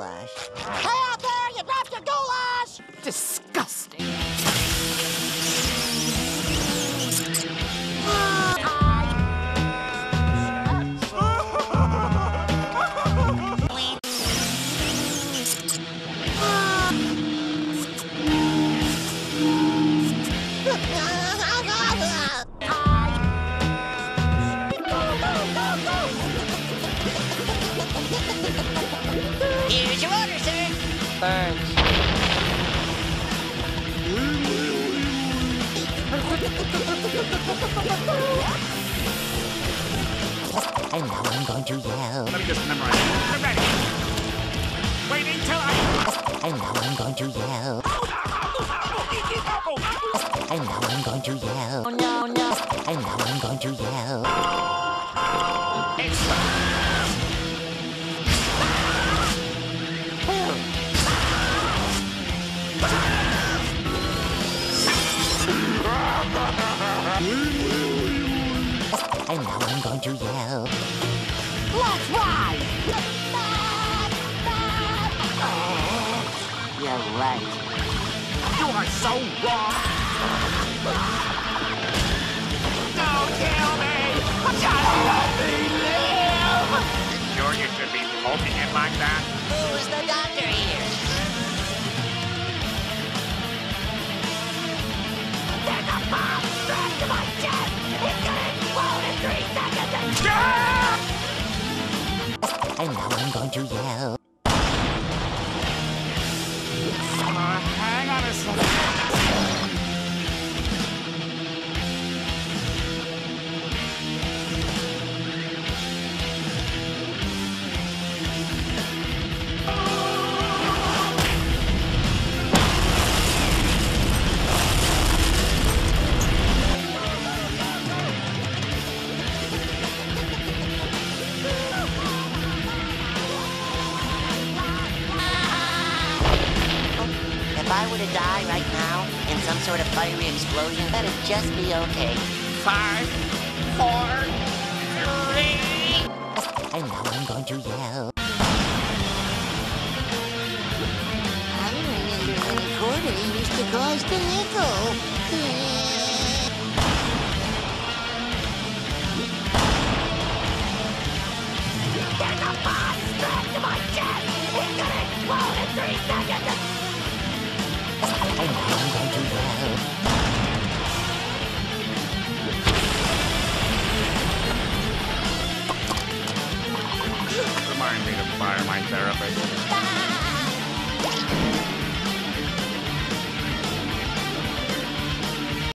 goulash. Hey out there, you dropped your goulash! Disgusting. Here's your order, sir. Thanks. And now I'm going to yell. Let me just memorize it. I'm ready. Wait until I... And now I'm going to yell. And now I'm going to yell. Oh, no, no. And now I'm going to yell. It's... And now I'm going to yell. Let's ride! You're right. You are so wrong! Don't kill me! Just let me live! You sure you should be poking it like that? Who's the doctor here? There's a bomb strapped to my chest! It's gonna explode in 3 seconds! And now I'm going to yell. Hang on a second. If I were to die right now in some sort of fiery explosion, that'd just be okay. 5, 4, 3... And now I'm going to yell. I remember when a quarter used to cost a nickel. There's a bomb strapped to my chest! It's gonna explode in 3 seconds! And now I'm going to yell. Remind me to fire my therapist.